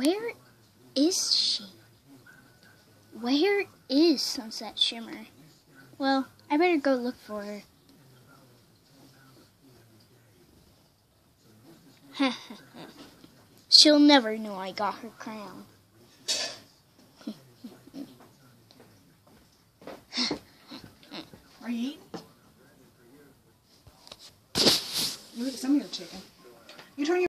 Where is she? Where is Sunset Shimmer? Well, I better go look for her. She'll never know I got her crown. Are you eating? You eat some of your chicken. You turn your